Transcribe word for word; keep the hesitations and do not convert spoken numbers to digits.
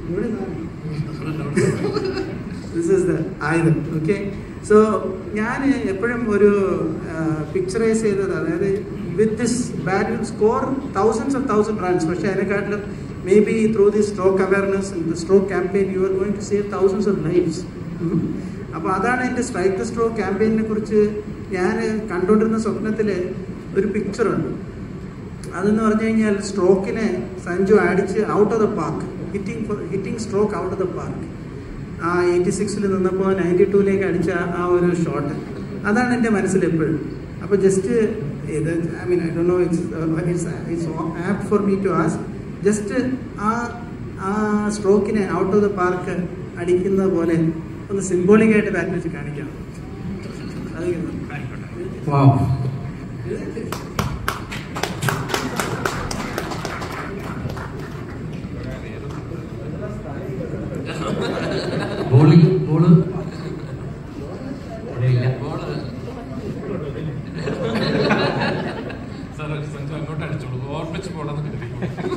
This is the ആയുധം. Okay, so ഞാൻ എപ്പോഴും ഒരു പിക്ചറൈസ് ചെയ്തത്, അതായത് with this bat will score thousands of thousand runs, പക്ഷേ അതിനെക്കാട്ടിലും may be through the stroke awareness the stroke campaign you are going to save thousands of lifes. അപ്പോൾ അതാണ് എൻ്റെ സ്ട്രൈക്ക് ദ സ്ട്രോക്ക് ക്യാമ്പയിനെ കുറിച്ച് ഞാൻ കണ്ടുകൊണ്ടിരുന്ന സ്വപ്നത്തിൽ ഒരു പിക്ചറുണ്ട്. അതെന്ന് പറഞ്ഞു കഴിഞ്ഞാൽ സ്ട്രോക്കിനെ സഞ്ജു അടിച്ച് out of the park, hitting hitting stroke out of the park. ആ എയ്റ്റി സിക്സിൽ നിന്നപ്പോൾ നയൻറ്റി ടൂയിലേക്ക് അടിച്ച ആ ഒരു ഷോട്ട്, അതാണ് എൻ്റെ മനസ്സിൽ എപ്പോഴും. അപ്പോൾ ജസ്റ്റ് ഇത് I mean I don't know it's it's it's apt for me to ask, just ആ ആ സ്ട്രോക്കിനെ ഔട്ട് ഓഫ് ദ പാർക്ക് അടിക്കുന്ന പോലെ ഒന്ന് സിംബോളിക്കായിട്ട് ബാറ്റ് വെച്ച് കാണിക്കാം. അത് ബോളിംഗ് ബോള് അങ്ങോട്ട് അടിച്ചോളൂ, ഓർമ്മിച്ച് പോണെന്ന് കരുതി.